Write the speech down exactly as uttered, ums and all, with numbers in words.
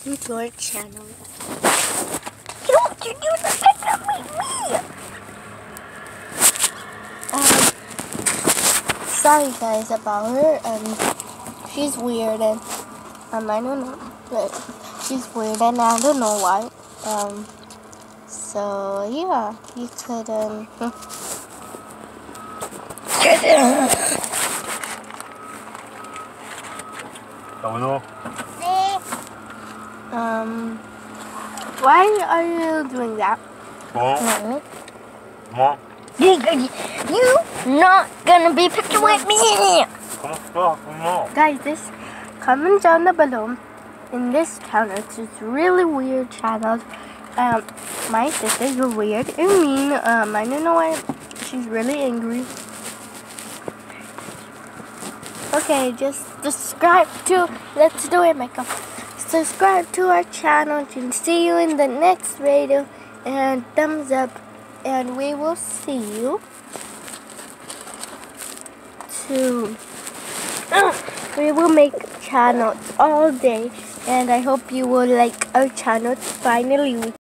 into our channel. You don't you do not make me. Um, sorry guys about her. Um, she's weird and um I don't know, but she's weird and I don't know why. Um, so yeah, you could um. Um, why are you doing that? Huh? No. You, you not gonna be picking with me. Guys, this comment down the below. In this channel, it's just really weird channels. Um, my sisters are weird and mean. Um, I don't know why she's really angry. Okay, just subscribe to Let's Do It Makeup. Subscribe to our channel and see you in the next video. And thumbs up. And we will see you to. We will make channels all day. And I hope you will like our channel finally.